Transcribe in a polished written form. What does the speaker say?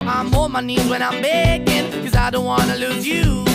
I'm on my knees when I'm begging, cause I don't wanna lose you.